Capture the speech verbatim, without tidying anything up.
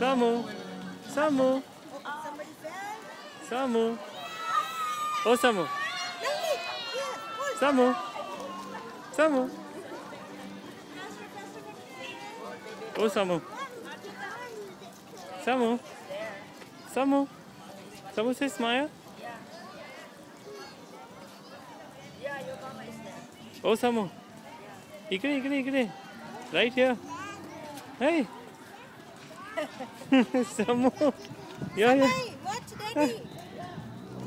Samu. Samu. Somebody fell? Samu. Oh, Samu. Samu. Samu. Oh, Samu. Samu. Samu. Samu, say smile. Yeah, your mama is there. Oh, Samu. Ikre, ikre, ikre. Right here. Hey. Samu. Yeah, yeah. Hey, watch daddy.